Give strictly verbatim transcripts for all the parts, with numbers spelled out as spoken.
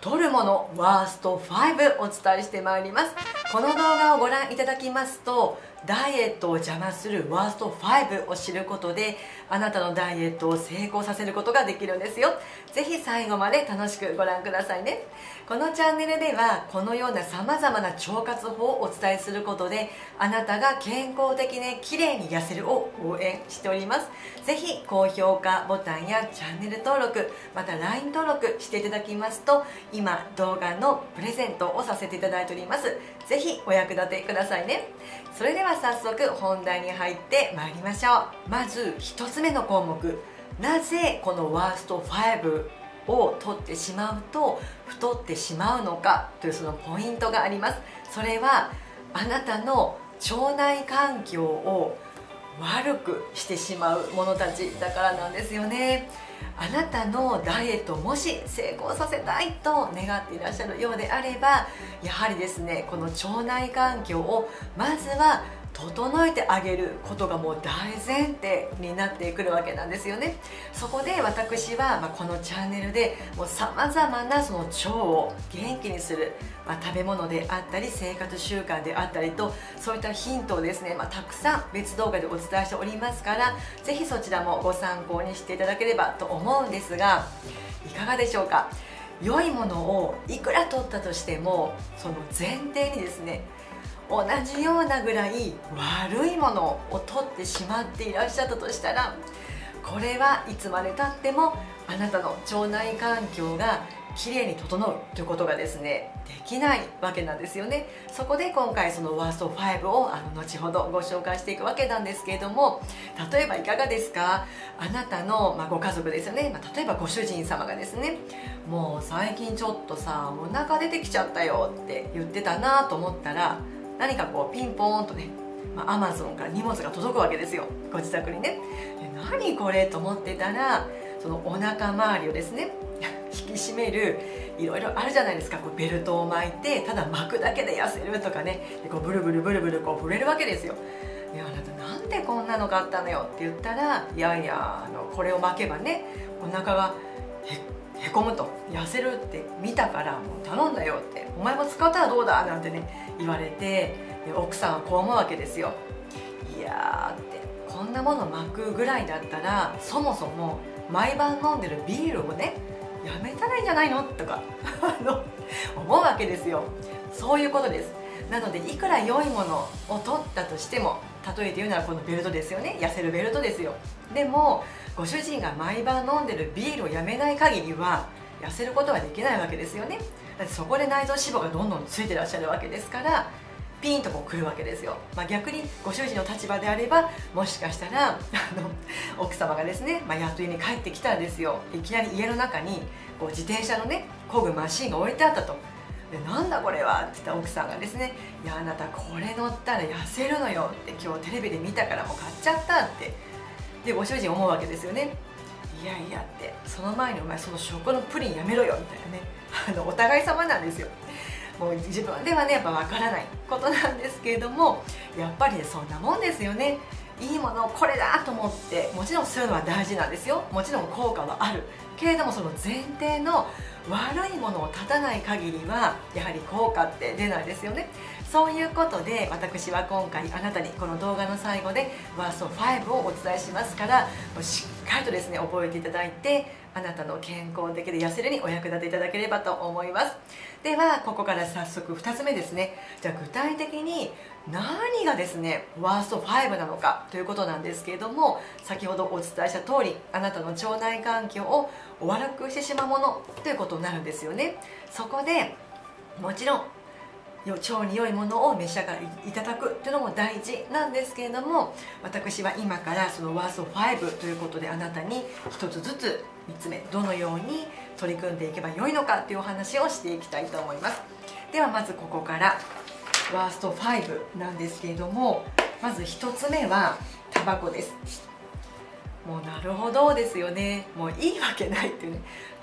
太るものワーストファイブお伝えしてまいります。この動画をご覧いただきますと、ダイエットを邪魔するワーストファイブを知ることで、あなたのダイエットを成功させることができるんですよ。ぜひ最後まで楽しくご覧くださいね。このチャンネルではこのようなさまざまな腸活法をお伝えすることで、あなたが健康的に綺麗に痩せるを応援しております。ぜひ高評価ボタンやチャンネル登録、また ライン 登録していただきますと、今動画のプレゼントをさせていただいております。ぜひお役立てくださいね。それでは早速本題に入ってまいりましょう。まずひとつめの項目、なぜこのワーストファイブを取ってしまうと太ってしまうのかというそのポイントがあります。それはあなたの腸内環境を悪くしてしまうものたちだからなんですよね。あなたのダイエットをもし成功させたいと願っていらっしゃるようであれば、やはりですね、この腸内環境をまずは整えてあげることがもう大前提になってくるわけなんですよね。そこで私は、まあ、このチャンネルでさまざまなその腸を元気にする、まあ、食べ物であったり生活習慣であったりと、そういったヒントをですね、まあ、たくさん別動画でお伝えしておりますから、ぜひそちらもご参考にしていただければと思うんですが、いかがでしょうか。良いものをいくら取ったとしても、その前提にですね、同じようなぐらい悪いものを取ってしまっていらっしゃったとしたら、これはいつまでたってもあなたの腸内環境がきれいに整うということがですね、できないわけなんですよね。そこで今回そのワーストファイブをあの後ほどご紹介していくわけなんですけれども、例えばいかがですか。あなたの、まあ、ご家族ですよね、まあ、例えばご主人様がですね、もう最近ちょっとさお腹出てきちゃったよって言ってたなと思ったら、何かこうピンポーンとね、まあ、アマゾンから荷物が届くわけですよ、ご自宅にね。で、何これと思ってたら、そのお腹周りをですね引き締めるいろいろあるじゃないですか。こうベルトを巻いてただ巻くだけで痩せるとかね、でこうブルブルブルブルこう触れるわけですよ。いや、あなたなんでこんなの買ったのよって言ったら、いやいや、あのこれを巻けばねお腹がへへこむと痩せるって見たからもう頼んだよって、お前も使ったらどうだなんてね言われて、奥さんはこう思うわけですよ。いやーって、こんなもの巻くぐらいだったらそもそも毎晩飲んでるビールをねやめたらいいんじゃないのとかあの思うわけですよ。そういうことです。なのでいくら良いものを取ったとしても、例えて言うならこのベルトですよね、痩せるベルトですよ。でもご主人が毎晩飲んでるビールをやめない限りは痩せることはできないわけですよね。だってそこで内臓脂肪がどんどんついてらっしゃるわけですから、ピンとこうくるわけですよ。まあ、逆にご主人の立場であれば、もしかしたらあの奥様がですね、まあ、やっと家に帰ってきたらですよ、いきなり家の中にこう自転車のね漕ぐマシンが置いてあったと。で、なんだこれはって言った奥さんがですね、いやあなたこれ乗ったら痩せるのよって、今日テレビで見たからもう買っちゃったって。で、ご主人思うわけですよね。いやいやって、その前にお前その食のプリンやめろよみたいなね、あのお互い様なんですよ。もう自分ではねやっぱ分からないことなんですけれども、やっぱり、ね、そんなもんですよね。いいものこれだと思って、もちろんそういうのは大事なんですよ。もちろん効果はあるけれども、その前提の悪いものを断たない限りはやはり効果って出ないですよね。そういうことで私は今回あなたにこの動画の最後でワーストファイブをお伝えしますから、しっかりとですね覚えていただいて、あなたの健康的で痩せるにお役立ていただければと思います。ではここから早速ふたつめですね。じゃあ具体的に何がですねワーストファイブなのかということなんですけれども、先ほどお伝えした通り、あなたの腸内環境を悪くしてしまうものということになるんですよね。そこでもちろん腸に良いものを召し上がりいただくというのも大事なんですけれども、私は今からそのワーストファイブということであなたにひとつずつみっつめどのように取り組んでいけばよいのかというお話をしていきたいと思います。ではまずここからワーストファイブなんですけれども、まずひとつめはタバコです。もうなるほどですよね。もういいわけないっていうね、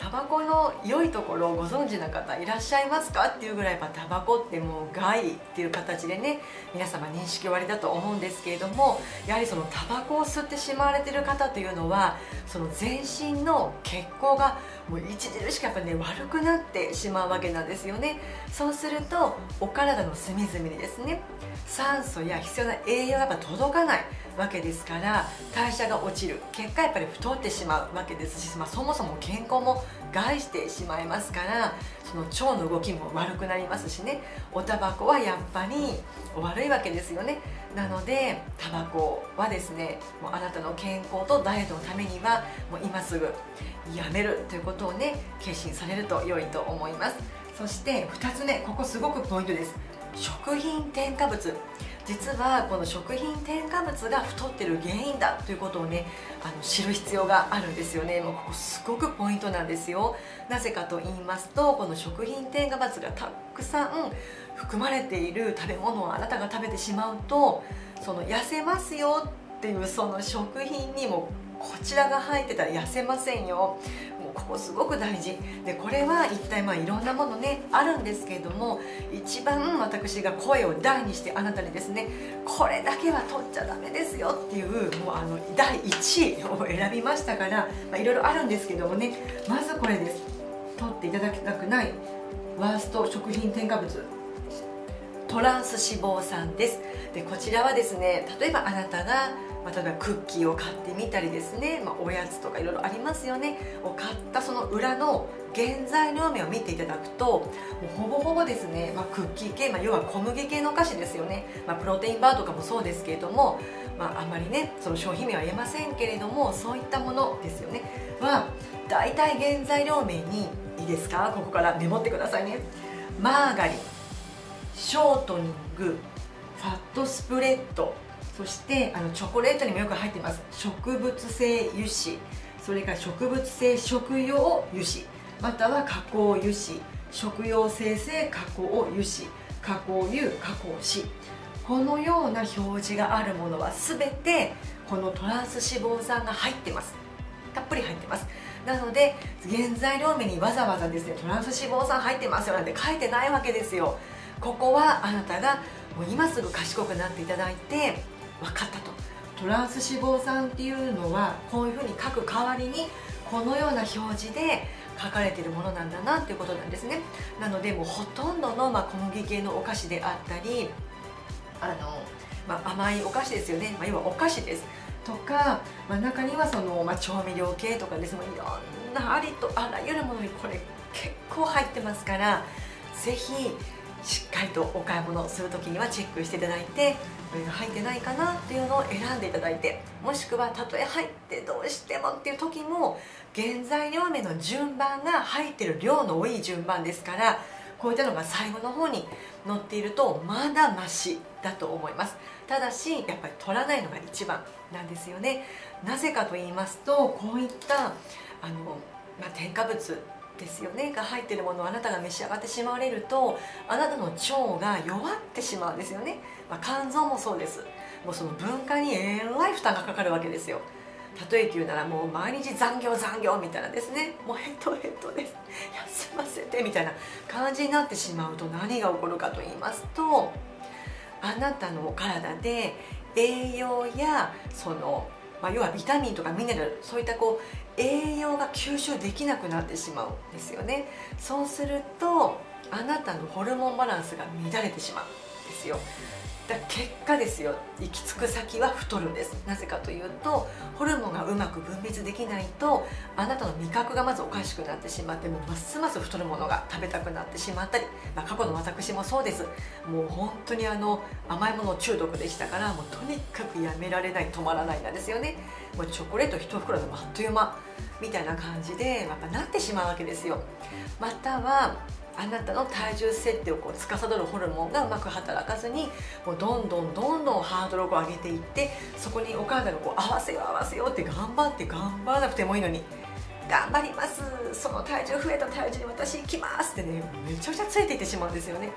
タバコの良いところをご存知な方いらっしゃいますかっていうぐらい、やっぱタバコってもう害っていう形でね、皆様認識おありだと思うんですけれども、やはりそのタバコを吸ってしまわれてる方というのは、その全身の血行がもう著しくやっぱね悪くなってしまうわけなんですよね。そうするとお体の隅々にですね、酸素や必要な栄養がやっぱ届かないわけですから、代謝が落ちる結果やっぱり太ってしまうわけですし、まあ、そもそも健康も害してしまいますから、その腸の動きも悪くなりますしね、おタバコはやっぱり悪いわけですよね。なのでタバコはですね、もうあなたの健康とダイエットのためにはもう今すぐやめるということをね決心されると良いと思います。そしてふたつめ、ここすごくポイントです。食品添加物。実はこの食品添加物が太ってる原因だということをねあの知る必要があるんですよね。もうここすごくポイントなんですよ。なぜかと言いますと、この食品添加物がたくさん含まれている食べ物をあなたが食べてしまうと、その痩せますよっていうその食品にもこちらが入ってたら痩せませんよ。もうここすごく大事で、これは一体まあいろんなものねあるんですけれども、一番私が声を大にしてあなたにですね、これだけは取っちゃダメですよっていうもうあのだいいちいを選びましたから、まあ、いろいろあるんですけどもね、まずこれです。取っていただきたくないワースト食品添加物、トランス脂肪酸です。でこちらはですね、例えばあなたがまあ、例えばクッキーを買ってみたりですね、まあ、おやつとかいろいろありますよねを買ったその裏の原材料名を見ていただくと、もうほぼほぼですね、まあ、クッキー系、まあ、要は小麦系のお菓子ですよね、まあ、プロテインバーとかもそうですけれども、まあ、あんまりねその商品名は言えませんけれども、そういったものですよねは大体原材料名に、いいですか、ここからメモってくださいね。マーガリン、ショートニング、ファットスプレッド、そしてあのチョコレートにもよく入っています植物性油脂、それから植物性食用油脂、または加工油脂、食用生成加工油脂、加工油、加工脂、このような表示があるものは全てこのトランス脂肪酸が入ってます。たっぷり入ってます。なので原材料名にわざわざですね、トランス脂肪酸入ってますよなんて書いてないわけですよ。ここはあなたがもう今すぐ賢くなっていただいて、分かったと、トランス脂肪酸っていうのはこういうふうに書く代わりにこのような表示で書かれているものなんだなっていうことなんですね。なのでもうほとんどの、まあ、小麦系のお菓子であったり、あの、まあ、甘いお菓子ですよね、まあ、要はお菓子ですとか、まあ、中にはその、まあ、調味料系とかですね、いろんなありとあらゆるものにこれ結構入ってますから、ぜひしっかりとお買い物するときにはチェックしていただいて、これが入ってないかなっていうのを選んでいただいて、もしくはたとえ入ってどうしてもっていう時も原材料名の順番が入ってる量の多い順番ですから、こういったのが最後の方に載っているとまだマシだと思います。ただしやっぱり取らないのが一番なんですよね。なぜかと言いますと、こういったあの、まあ、添加物ですよねが入っているものをあなたが召し上がってしまわれると、あなたの腸が弱ってしまうんですよね。まあ、肝臓もそうです。もうその分解にえらい負担がかかるわけですよ。例えて言うならもう毎日残業残業みたいなですね、もうヘトヘトです休ませてみたいな感じになってしまうと、何が起こるかと言いますと、あなたのお体で栄養やその、まあ、要はビタミンとかミネラル、そういったこう栄養が吸収できなくなってしまうんですよね。そうするとあなたのホルモンバランスが乱れてしまうんですよ。だから結果ですよ、行き着く先は太るんです。なぜかというと、ホルモンがうまく分泌できないとあなたの味覚がまずおかしくなってしまって、もうますます太るものが食べたくなってしまったり、まあ、過去の私もそうです。もう本当にあの甘いもの中毒でしたから、もうとにかくやめられない、止まらないなんですよね。もうチョコレート一袋でもあっという間みたいな感じでやっぱなってしまうわけですよ。またはあなたの体重設定をこう司るホルモンがうまく働かずに、もうどんどんどんどんハードルを上げていって、そこにお体がこう合わせよう合わせようって頑張って頑張らなくてもいいのに、頑張ります、その体重増えた体重に私行きますってね、めちゃくちゃついていってしまうんですよね。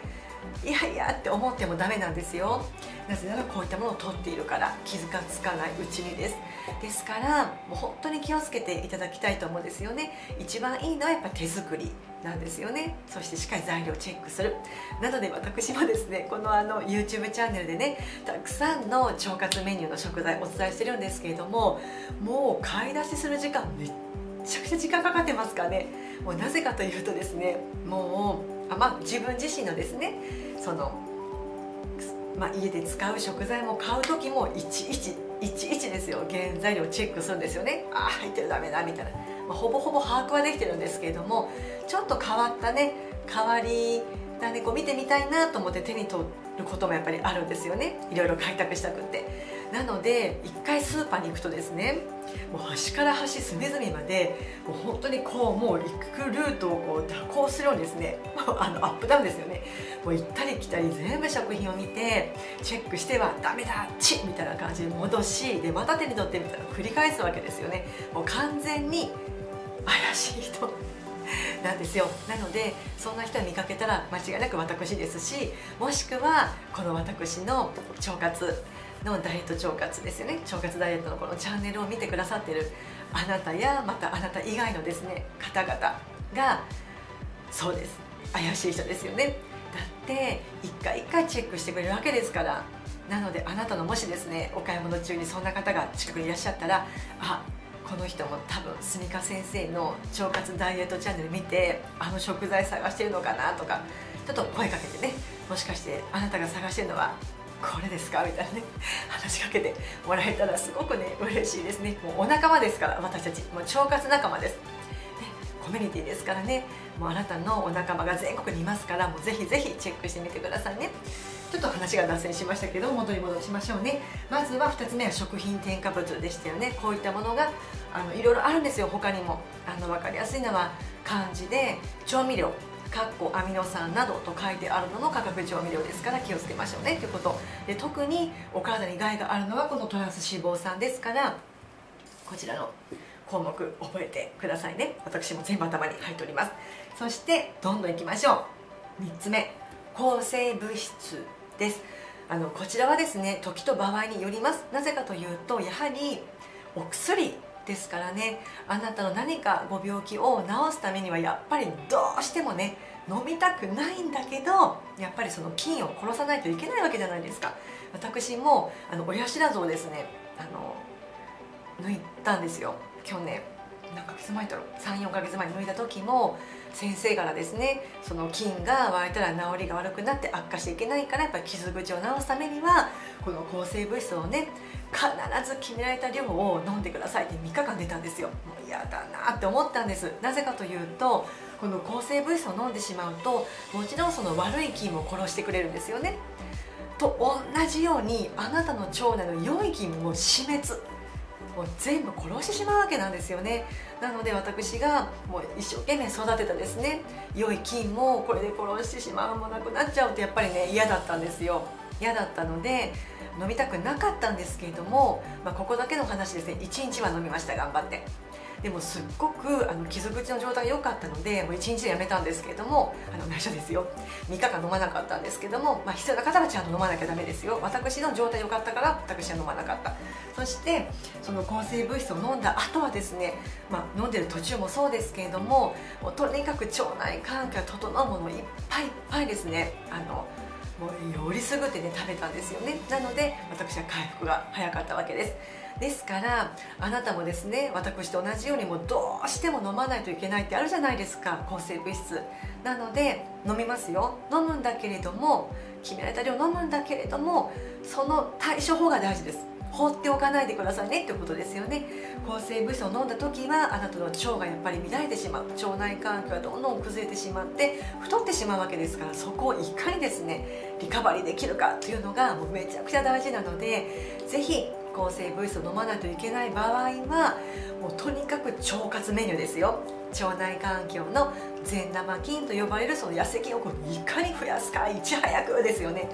いやいやって思ってもダメなんですよ。なぜならこういったものを取っているから、傷がつかないうちにです。ですからもう本当に気をつけていただきたいと思うんですよね。一番いいのはやっぱ手作りなんですよね。そしてしっかり材料をチェックする。なので私もですね、このあの YouTube チャンネルでね、たくさんの腸活メニューの食材をお伝えしてるんですけれども、もう買い出しする時間めっちゃくちゃ時間かかってますからね。もうなぜかというとですね、もうあ、まあ、自分自身のですね、その、まあ、家で使う食材も買う時もいちいちいちいちですよ、原材料チェックするんですよね。ああ入ってるダメだみたいな、まあ、ほぼほぼ把握はできてるんですけれども、ちょっと変わったね変わり種こう見てみたいなと思って手に取ることもやっぱりあるんですよね。いろいろ開拓したくって。なので一回スーパーに行くとですね、もう端から端隅々までもう本当にこうもう行くルートをこう蛇行するようにですね、あのアップダウンですよね。もう行ったり来たり全部食品を見てチェックしてはダメだチッみたいな感じで戻し、でまた手に取ってみたいな繰り返すわけですよね。もう完全に怪しい人なんですよ。なのでそんな人を見かけたら間違いなく私ですし、もしくはこの私の腸活のダイエット腸活ですよね、腸活ダイエットのこのチャンネルを見てくださってるあなたやまたあなた以外のですね方々がそうです、怪しい人ですよね。だって一回一回チェックしてくれるわけですから。なのであなたのもしですねお買い物中にそんな方が近くにいらっしゃったら、あ、この人も多分スミカ先生の腸活ダイエットチャンネル見てあの食材探してるのかなとか、ちょっと声かけてね、もしかしてあなたが探してるのはこれですかみたいなね、話しかけてもらえたらすごくね嬉しいですね。もうお仲間ですから、私たちもう腸活仲間です、ね、コミュニティですからね。もうあなたのお仲間が全国にいますから、もうぜひぜひチェックしてみてくださいね。ちょっと話が脱線しましたけど、元に戻しましょうね。まずはふたつめは食品添加物でしたよね。こういったものがあのいろいろあるんですよ。他にもあの分かりやすいのは漢字で調味料かっこアミノ酸などと書いてあるのの化学調味料ですから、気をつけましょうねということで、特にお体に害があるのはこのトランス脂肪酸ですから、こちらの項目覚えてくださいね。私も全部頭に入っております。そしてどんどんいきましょう。みっつめ、抗生物質です。あのこちらはですね、時と場合によります。なぜかというと、やはりお薬ですからね、あなたの何かご病気を治すためにはやっぱりどうしてもね飲みたくないんだけど、やっぱりその菌を殺さないといけないわけじゃないですか。私もあの親知らずをですねあの抜いたんですよ。去年何ヶ月前だろう、さん、よんかげつまえに抜いた時も先生からですね、その菌が湧いたら治りが悪くなって悪化していけないから、やっぱり傷口を治すためにはこの抗生物質をね必ず決められた量を飲んでくださいってみっかかん出たんですよ。もう嫌だなって思ったんです。なぜかというと、この抗生物質を飲んでしまうと、もちろんその悪い菌も殺してくれるんですよね。と同じようにあなたの腸内の良い菌も死滅、もう全部殺してしまうわけなんですよね。なので私がもう一生懸命育てたですね良い菌もこれで殺してしまう、もなくなっちゃうってやっぱりね嫌だったんですよ。嫌だったので飲みたくなかったんですけれども、まあ、ここだけの話ですね、いちにちは飲みました、頑張って。でもすっごくあの傷口の状態が良かったので、もういちにちでやめたんですけれども、あの内緒ですよ、みっかかん飲まなかったんですけども、まあ、必要な方はちゃんと飲まなきゃダメですよ。私の状態良かったから私は飲まなかった。そしてその抗生物質を飲んだ後はですね、まあ、飲んでる途中もそうですけれども、もうとにかく腸内環境が整うものをいっぱいいっぱいですね、あのもうよりすぐってね食べたんですよね。なので私は回復が早かったわけです。ですからあなたもですね、私と同じようにもうどうしても飲まないといけないってあるじゃないですか、抗生物質。なので飲みますよ、飲むんだけれども、決められた量飲むんだけれども、その対処法が大事です。放っておかないでくださいねっていうことですよね。抗生物質を飲んだ時はあなたの腸がやっぱり乱れてしまう、腸内環境がどんどん崩れてしまって太ってしまうわけですから、そこをいかにですねリカバリーできるかというのがもうめちゃくちゃ大事なので、ぜひ抗生物質を飲まないといけない場合はもうとにかく腸活メニューですよ。腸内環境の善玉菌と呼ばれるその痩せ菌をこういかに増やすか、いち早くですよね。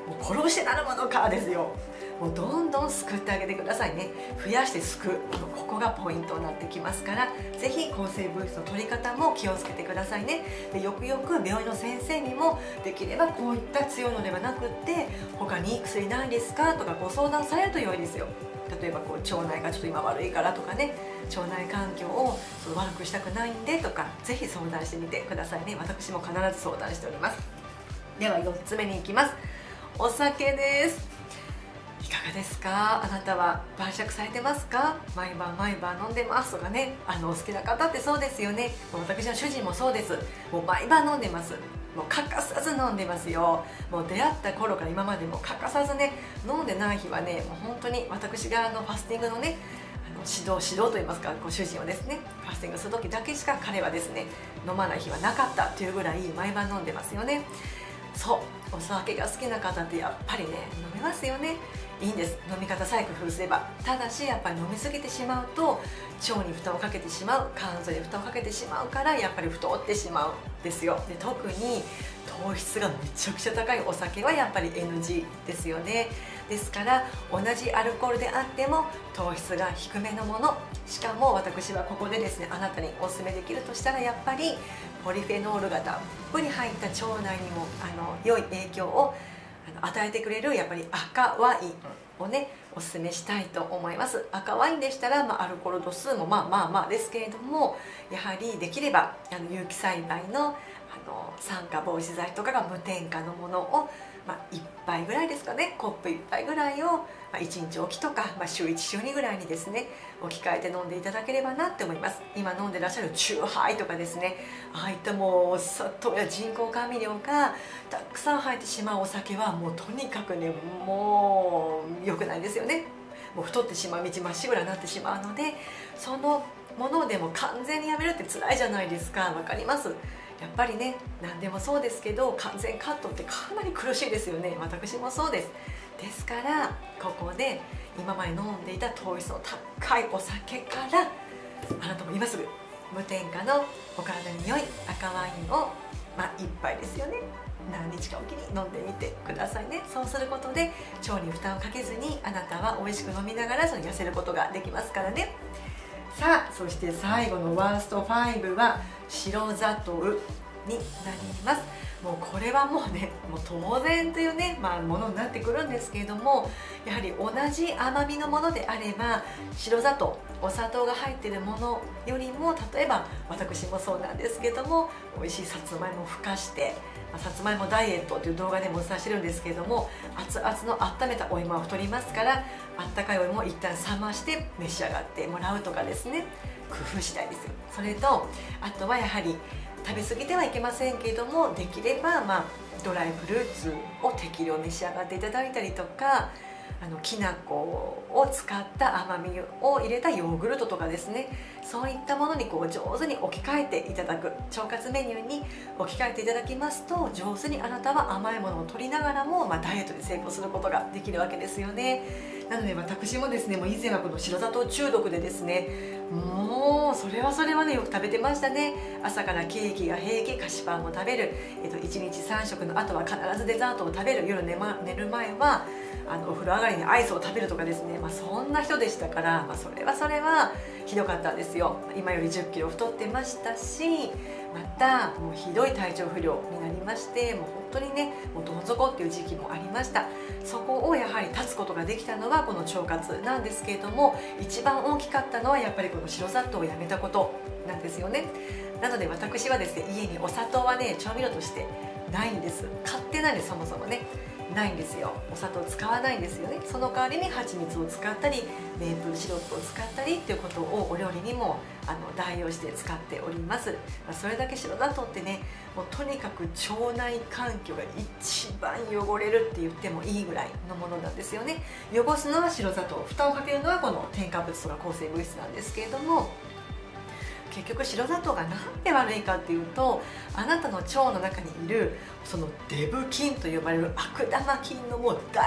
もう殺してなるものかですよ。もうどんどんすくってあげてくださいね。増やしてすくう、ここがポイントになってきますから、ぜひ抗生物質の取り方も気をつけてくださいね。でよくよく病院の先生にもできればこういった強いのではなくって他にいい薬ないですかとかご相談されると良いですよ。例えばこう腸内がちょっと今悪いからとかね、腸内環境をその悪くしたくないんでとか、ぜひ相談してみてくださいね。私も必ず相談しております。ではよっつめに行きます。お酒です。いかがですか？あなたは晩酌されてますか？毎晩毎晩飲んでますとかね、あのお好きな方ってそうですよね。私の主人もそうです。もう毎晩飲んでます。もう欠かさず飲んでますよ。もう出会った頃から今までも欠かさずね、飲んでない日はね、もう本当に私があのファスティングのね、あの指導指導といいますか、ご主人をですねファスティングする時だけしか彼はですね飲まない日はなかったっていうぐらい毎晩飲んでますよね。そう、お酒が好きな方ってやっぱりね飲めますよね。いいんです、飲み方さえ工夫すれば。ただしやっぱり飲みすぎてしまうと腸に負担をかけてしまう、肝臓に負担をかけてしまうからやっぱり太ってしまうんですよ。で特に糖質がめちゃくちゃ高いお酒はやっぱり エヌジー ですよね。ですから同じアルコールであっても糖質が低めのもの、しかも私はここでですねあなたにおすすめできるとしたらやっぱりポリフェノールがたっぷり入った腸内にもあの良い影響を与えてくれるやっぱり赤ワインをねおすすめしたいと思います。赤ワインでしたら、まあ、アルコール度数もまあまあまあですけれども、やはりできればあの有機栽培のあの酸化防止剤とかが無添加のものを、まあ、いっぱいぐらいですかね、コップいっぱいぐらいを、まあ、いちにちおきとか、まあ、週いち週にぐらいにですね置き換えて飲んでいただければなって思います。今飲んでらっしゃるチューハイとかですね、ああいったもう砂糖や人工甘味料がたくさん入ってしまうお酒はもうとにかくねもう良くないですよね。もう太ってしまう、道まっしぐらになってしまうので、そのものでも完全にやめるって辛いじゃないですか。わかります。やっぱりね何でもそうですけど完全カットってかなり苦しいですよね。私もそうです。ですからここで今まで飲んでいた糖質の高いお酒からあなたも今すぐ無添加のお体に良い赤ワインを、まあ、いっぱいですよね、何日かおきに飲んでみてくださいね。そうすることで腸に負担をかけずにあなたは美味しく飲みながらその痩せることができますからね。さあそして最後のワーストファイブは白砂糖になります。もうこれはもうねもう当然というね、まあ、ものになってくるんですけれども、やはり同じ甘みのものであれば白砂糖、お砂糖が入っているものよりも、例えば私もそうなんですけども美味しいさつまいもをふかして、まあ、さつまいもダイエットという動画でもお伝えしてるんですけれども、熱々の温めたお芋は太りますから、あったかいお芋を一旦冷まして召し上がってもらうとかですね、工夫したいですよ。それとあとはやはり食べ過ぎてはいけませんけれども、できれば、まあ、ドライフルーツを適量召し上がっていただいたりとか、あのきな粉を使った甘みを入れたヨーグルトとかですね、そういったものにこう上手に置き換えていただく、腸活メニューに置き換えていただきますと、上手にあなたは甘いものを取りながらも、まあ、ダイエットで成功することができるわけですよね。なので私もですね、もう以前はこの白砂糖中毒でですね、もうそれはそれはねよく食べてましたね。朝からケーキが平気、菓子パンも食べる、えっと、いちにちさん食の後は必ずデザートを食べる、夜寝、ま、寝る前はあのお風呂上がりにアイスを食べるとかですね、まあ、そんな人でしたから、まあ、それはそれはひどかったんですよ。今よりじゅっキロ太ってましたし、またもうひどい体調不良になりまして、もう本当にねもうどん底っていう時期もありました。そこをやはり立つことができたのはこの腸活なんですけれども、一番大きかったのはやっぱりこの白砂糖をやめたことなんですよね。なので私はですね、家にお砂糖はね調味料としてないんです。買ってないんです、そもそもねないんですよ。お砂糖使わないんですよね。その代わりに蜂蜜を使ったりメープルシロップを使ったりっていうことをお料理にもあの代用して使っております。まあ、それだけ白砂糖ってねもうとにかく腸内環境が一番汚れるって言ってもいいぐらいのものなんですよね。汚すのは白砂糖、負担をかけるのはこの添加物とか抗生物質なんですけれども、結局白砂糖が何で悪いかっていうと、あなたの腸の中にいるそのデブ菌と呼ばれる悪玉菌のもう大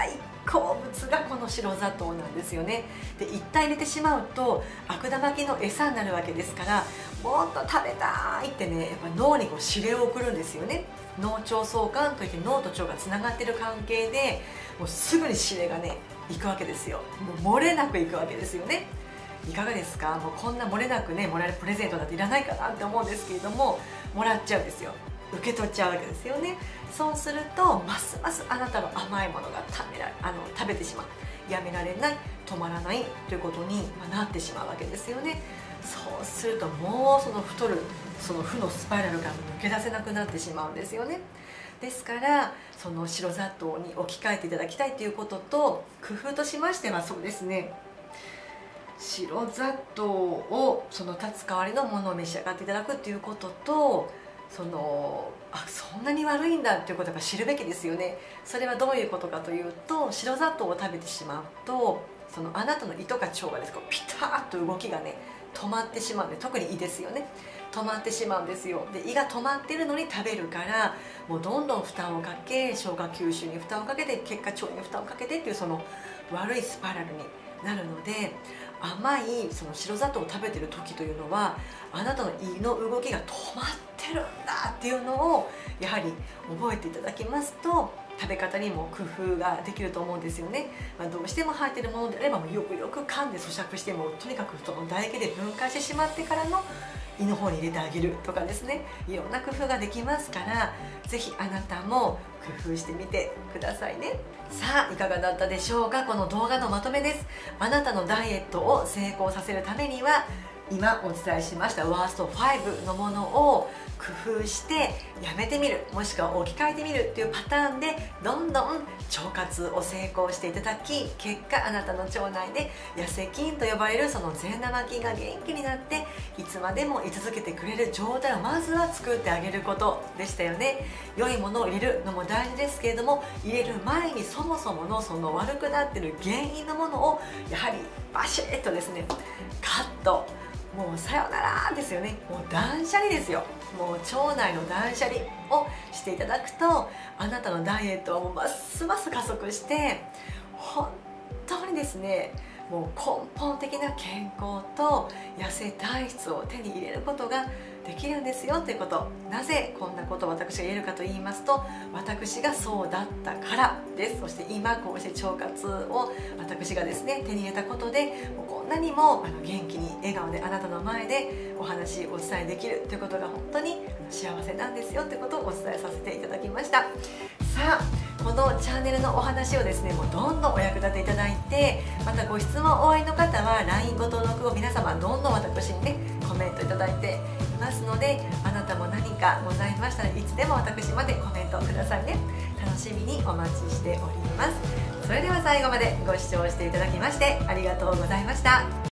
好物がこの白砂糖なんですよね。で一旦入れてしまうと悪玉菌の餌になるわけですから、もっと食べたいってね、やっぱ脳にこう指令を送るんですよね。脳腸相関といって脳と腸がつながっている関係で、もうすぐに指令がね行くわけですよ。もう漏れなく行くわけですよね。いかがですか？もうこんな漏れなくねもらえるプレゼントなんていらないかなって思うんですけれども、もらっちゃうんですよ。受け取っちゃうわけですよね。そうするとますますあなたの甘いものが食べらあの食べてしまう、やめられない、止まらないということになってしまうわけですよね。そうするともうその太るその負のスパイラルから抜け出せなくなってしまうんですよね。ですからその白砂糖に置き換えていただきたいということと、工夫としましてはそうですね、白砂糖をその立つ代わりのものを召し上がっていただくということと、そのあそんなに悪いんだということが知るべきですよね。それはどういうことかというと、白砂糖を食べてしまうとそのあなたの胃とか腸がですこうピタッと動きがね止まってしまうんで、特に胃ですよね、止まってしまうんですよ。で胃が止まってるのに食べるから、もうどんどん負担をかけ、消化吸収に負担をかけて、結果腸に負担をかけてっていうその悪いスパイラルになるので、甘いその白砂糖を食べてる時というのはあなたの胃の動きが止まってるんだっていうのをやはり覚えていただきますと、食べ方にも工夫ができると思うんですよね。まあ、どうしても入っているものであればもうよくよく噛んで咀嚼して、もとにかくその唾液で分解してしまってからの胃の方に入れてあげるとかですね、いろんな工夫ができますから、ぜひあなたも工夫してみてくださいね。さあいかがだったでしょうか。この動画のまとめです。あなたのダイエットを成功させるためには、今お伝えしましたワーストファイブのものを工夫してやめてみる、もしくは置き換えてみるっていうパターンでどんどん腸活を成功していただき、結果あなたの腸内で痩せ菌と呼ばれるその善玉菌が元気になっていつまでも居続けてくれる状態をまずは作ってあげることでしたよね。良いものを入れるのも大事ですけれども、入れる前にそもそものその悪くなっている原因のものをやはりバシッとですねカット、もうさよならですよね。もう断捨離ですよ。もう腸内の断捨離をしていただくと、あなたのダイエットはもうますます加速して、本当にですねもう根本的な健康と痩せ体質を手に入れることができるんですよということ。なぜこんなことを私が言えるかと言いますと、私がそうだったからです。そして今こうして腸活を私がですね手に入れたことで、もうこんなにもあの元気に笑顔であなたの前でお話お伝えできるということが本当に幸せなんですよということをお伝えさせていただきました。さあこのチャンネルのお話をですねもうどんどんお役立ていただいて、またご質問おありの方は ライン ご登録を皆様どんどん私にねコメントいただいていますので、あなたも何かございましたらいつでも私までコメントくださいね。楽しみにお待ちしております。それでは最後までご視聴していただきましてありがとうございました。